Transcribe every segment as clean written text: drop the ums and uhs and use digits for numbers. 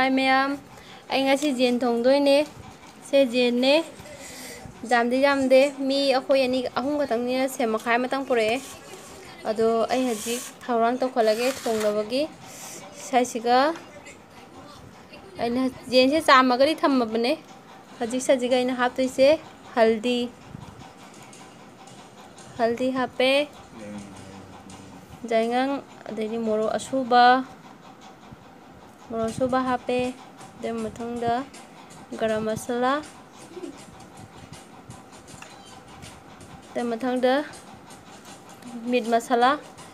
hi ma'am आई जेन थोंदोइने से जेनने जामदी जामदे मी अखोय अनी अहुम खतंगनी से मखाय मतंग पुरे अदो आई हजी थौरांग तौखलगे थोंगलबगी साइसिगा अइना जेन से चामगरी थम्मबने हजी सजिगा अइना हाप्तोइसे हल्दी हल्दी हापे जायंगां अदैनि मोरो असूबा हापे दे मथंगदा गरम मसाला दे मथंगदा मीट मसाला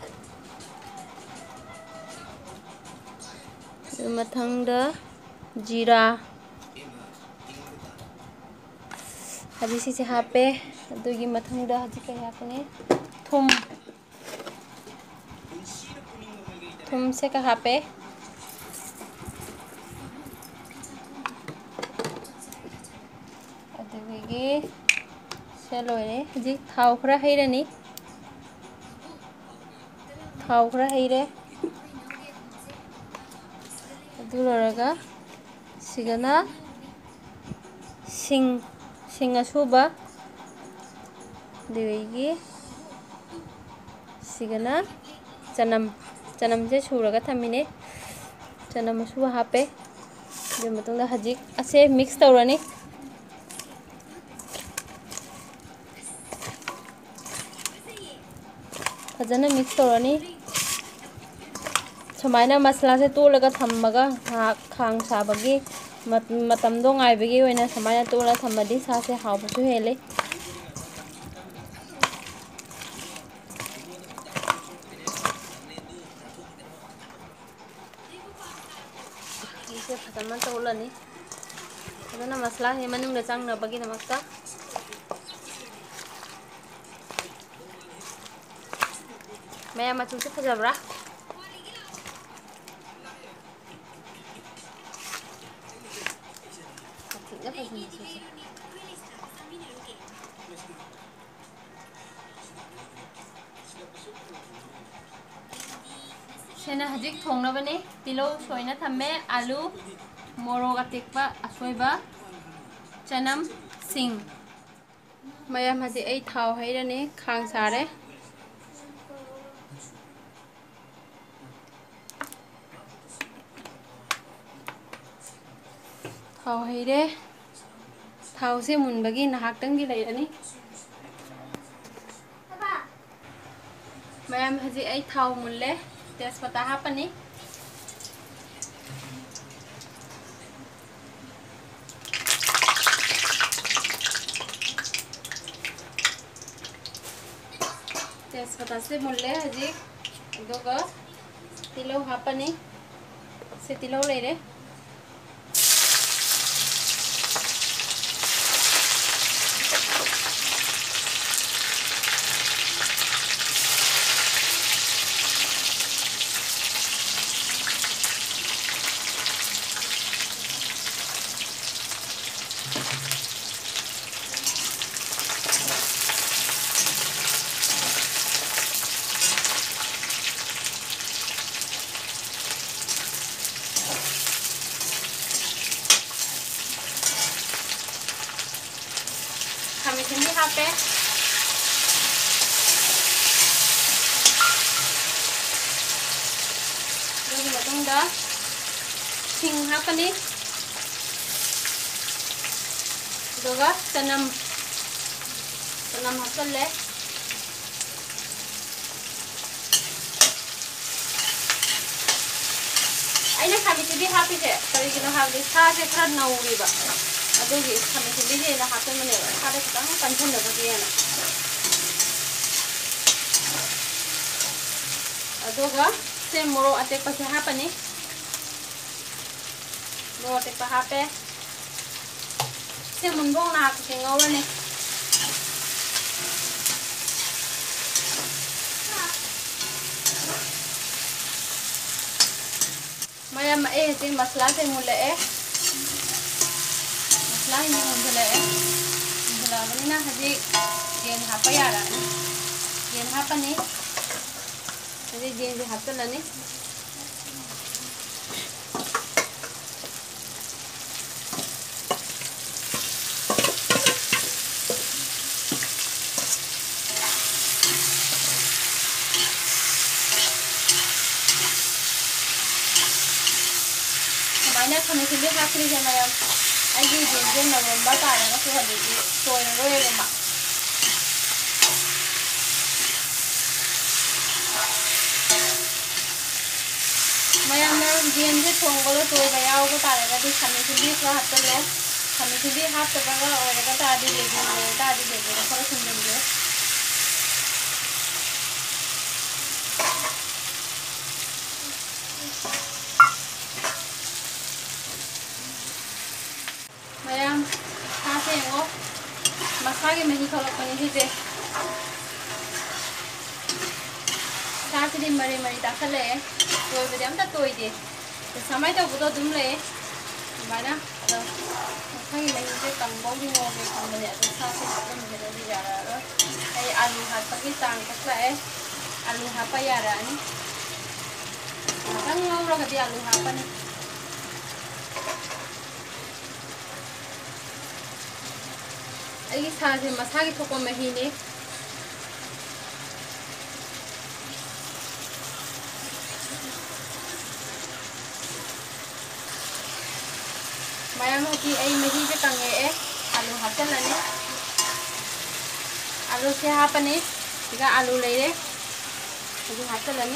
दे मथंगदा जीरा हजी से हापे अदुगी मथंगदा हजी कई हापने थुम से का हापे अदुगी से लोरे हजी थाव खरा हैरनी थाव खरा हैरे अदु लोरगा सिगना सिंग असूबा अदुगी सिगना चनम से सूरगा थमिने चनम असूबा हापे दे मतंगदा हजी असे मिक्स तौरनी फजना मिक्स तौरनी सुमाइना मसला से तोलगा थम्मगा खांग साबगी मतमदो गायबगी ओइना सुमाइना तोला थम्मदी सासे हावबसु हेले इसे फजना तोलनी फजना मसला हे मनुंगदा चांगनबगी नमक्ता मैं मचू से फजबरा सेना हजिक थोंनबने तिलो सोइना थम्मे आलू मोरोग अटेक्पा असोइबा चनम सिंग मैम हजी आई थाव हैरने खांग सारे थाव हैरे थाव से मुनबगी नाहाक्तंगी लैरनी मैम हजी आई थाव मुल्ले तेजपत्ता हापनी तेजपत्ता से मुल्ले हजी अदुगा तिलो हापनी से तिलो लेरे हापे सिंग हापनी चनम हापले अना खामिसिबी हापीसे करिगिनो हाबदि सासे खरा नौरीबा अदुगी खामिसिबी जेना हापमनेबा सादे खतंग कंथनबगीना अदुगा से मोरो अटेक्पा से हापनी मोरो अटेक्पा हापे से मुनबों ना हापसे ngौरने मैम ए हजी मसला से मुले मसला ही मुले मुलाबनी ना हजी जेन हापा यारा जेन हापनी हजी जेन से हापचलनी ꯈꯥꯃꯦꯟꯁꯤꯟꯕꯤ ꯍꯥꯞꯈ꯭ꯔꯤꯁꯦ ꯃꯌꯥꯝ ꯑꯩꯒꯤ ꯌꯦꯟꯁꯦ ꯅꯔꯣꯟꯕ ꯇꯥꯔꯒꯁꯨ ꯍꯧꯖꯤꯛꯇꯤ ꯇꯣꯏꯔꯔꯣꯏꯕ ꯃꯌꯥꯝꯅ ꯌꯦꯟꯁꯦ ꯊꯣꯡꯕꯗ ꯇꯣꯏꯕ ꯌꯥꯎꯕ ꯇꯥꯔꯒꯗꯤ ꯈꯥꯃꯦꯟꯁꯤꯟꯕꯤ ꯈꯔ ꯍꯥꯞꯆꯤꯜꯂꯣ ꯈꯥꯃꯦꯟꯁꯤꯟꯕꯤ ꯍꯥꯞꯇꯕꯒ ꯑꯣꯏꯔꯒ ꯇꯥꯔꯗꯤ ꯂꯦꯕꯨ ꯑꯣꯏꯔ ꯇꯥꯔꯗꯤ ꯂꯦꯕꯨꯗꯣ ꯈꯔ ꯁꯨꯝꯖꯤꯟꯕꯤꯌꯣ ꯃꯌꯥꯝ ꯁꯥꯁꯦ ꯌꯦꯡꯉꯣ ꯃꯁꯥꯒꯤ ꯃꯍꯤ ꯊꯣꯛꯂꯛꯄꯅꯤ ꯁꯤꯁꯦ ꯁꯥꯁꯤꯗꯤ ꯃꯔꯤ ꯃꯔꯤ ꯇꯥꯁꯜꯂꯛꯑꯦ ꯇꯣꯏꯕꯗꯤ ꯑꯝꯇ ꯇꯣꯏꯗꯦ ꯁꯨꯃꯥꯏꯅ ꯇꯧꯕꯗꯣ ꯑꯗꯨꯝ ꯂꯩꯌꯦ ꯑꯗꯨꯃꯥꯏꯅ ꯑꯗꯣ ꯃꯁꯥꯒꯤ ꯃꯍꯤꯁꯦ ꯀꯪꯕꯧꯗꯤ ꯉꯧꯒꯦ ꯈꯟꯕꯅꯦ ꯑꯗꯣ ꯁꯥꯁꯦ ꯍꯥꯞꯆꯤꯟꯕꯗꯗꯤ ꯌꯥꯔꯛꯑꯔꯣꯏ ꯑꯩ ꯑꯂꯨ ꯍꯥꯞꯄꯒꯤ ꯆꯥꯡ ꯀꯛꯂꯛꯑꯦ ꯑꯂꯨ ꯍꯥꯞꯄ ꯌꯥꯔꯛꯑꯅꯤ ꯉꯥꯛꯇꯪ ꯉꯧꯔꯒꯗꯤ ꯑꯂꯨ ꯍꯥꯞꯄꯅꯤ ꯑꯩꯒꯤ ꯁꯥꯁꯦ ꯃꯁꯥꯒꯤ ꯊꯣꯛꯄ ꯃꯍꯤꯅꯦ ꯃꯌꯥꯝ ꯍꯧꯖꯤꯛ ꯑꯩ ꯃꯍꯤꯁꯦ ꯀꯪꯉꯛꯑꯦ ꯑꯂꯨ ꯍꯥꯞꯆꯤꯜꯂꯅꯤ आलूसे हापनी इक आलू लेरे इदु हाचलनी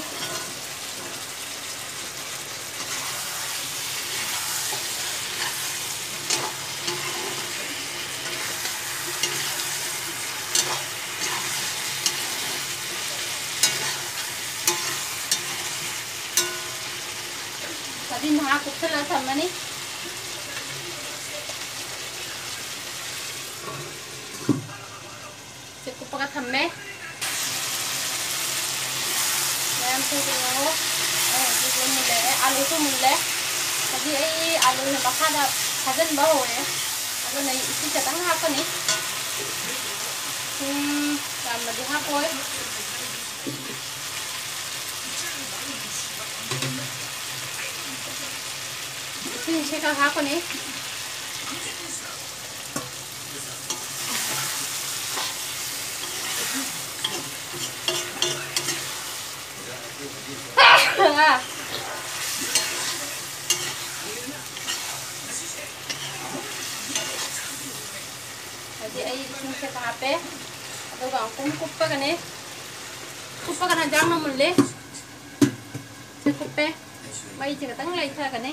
तभी नहा कुछला थमनी से कुपका थम्मे मैम से जो जो मुले आलू तो मुले तभी आई आलू ने मखाना भाजन बहुए अगर नहीं इसी चटंग हापनी मधी हापोय इसी का हापनी से पापे कुप्पगने जाम मुल्ले से कुप्पे मई से खतंग लेथगने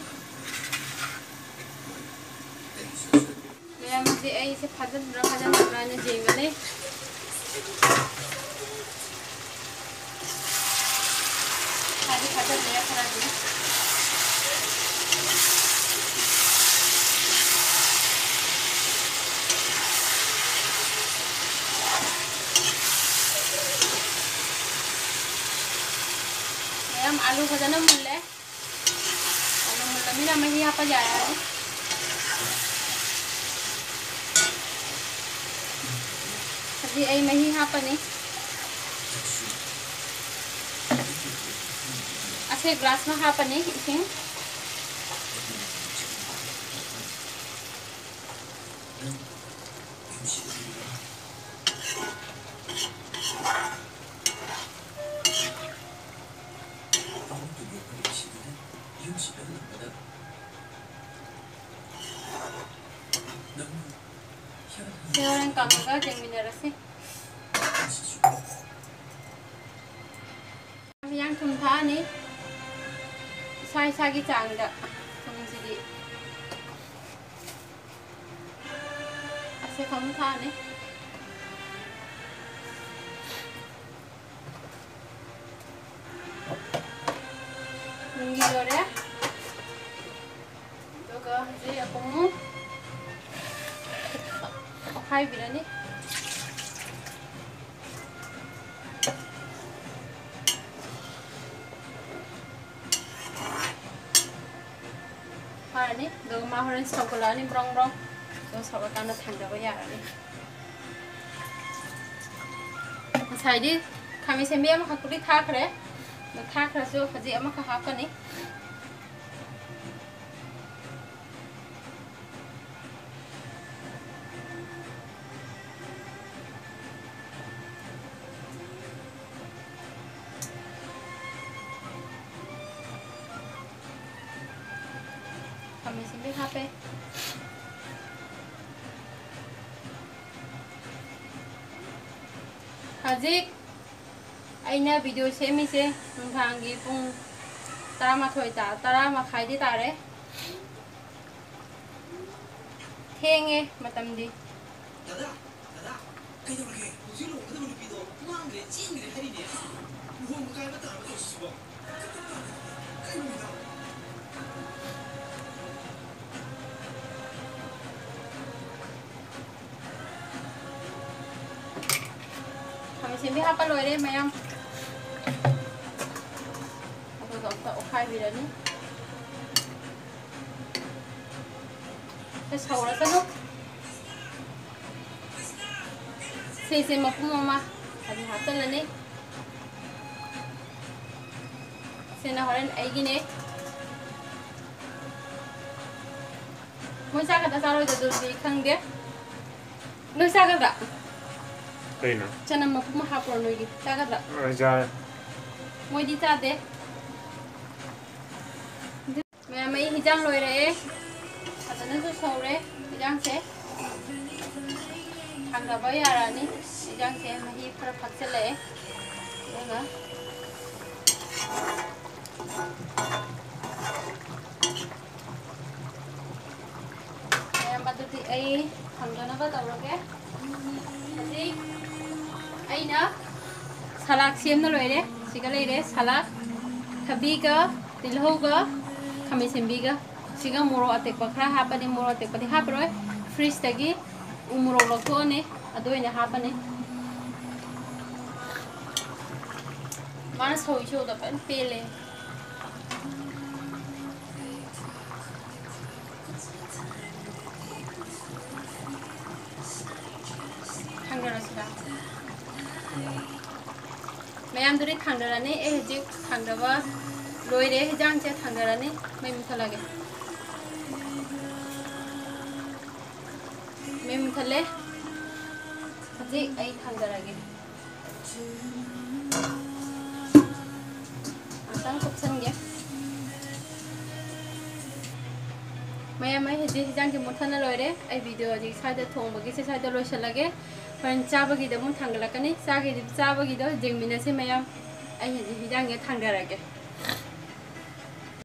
मैम से आई से फजन जेंगने खाली फजन ले खरा दी आलू भजन मुल्ले आलू मुल्ला मही हापा जाया अभी आई मही हापनी असे ग्लास में हापनी इसिंग सेवरन कामगा जेंमिनरसे yang thum tha ni sai sai gi chang da thum si di ase thum tha ni ngi dore doga je akomu khai birani हारनी दो माहरन स्टॉकलानी ब्रंग ब्रंग दो सबकाना थांदबा यारानी साइडी खामी सेमी अमा खाकुरी थाखरे द थाखरासो हजि अमा खा हाकनी खामेसिंबी हापे हजिक अइना वीडियो सेमीसे नुंथांगी पुंग 10 मखाइदी तारे थेंगे मतमदी खामेसिंबी हापा लोइरे मयाम खाइबिरनी सौरसनु से मपुम अमा अभी हापचलनी सेना हरेन आइगिने मोइ चागदा चारोइदुदि खंगे नों चागदा कइना चना मपुम हापर नोइगी चागदा जा मोइदि चादे मैं मई हिजांग लोइरे अदनसु सौरे हिजांग से थांगबा यारानी हिजांग से मही खरा फाक्चले एगा मैं बादुति आई थांगदनबा तौरगे हजि आइना सलाक सेमना लोइरे सिगा लेइरे सलाक थबीगा तिलहौगा खामेसिंबीगा सिगा मोरो अतेकपा खरा हापनी मोरो अतेकपादि हापरोय फ्रिज तगी उमरो लथोने अदोइने हापने माना सोइसो द पेन पेले थांगरसिदा मैम दुरी थांगरानी ए हजिक थांगबा लोइरे हिजांग से थांगरानी मै मुथलागे मै मुथले हजिक आई थांगरागे आतां kopsange मैम आई हजिक हिजांग से मुथना लोइरे आई वीडियो हजिक साइड थोंबगी से साइड लोइसलागे फरन चाबगी द मु थांगलाकनी चाबगी द जेंगमिनसे मैम आई हजिक हिजांग थांगरागे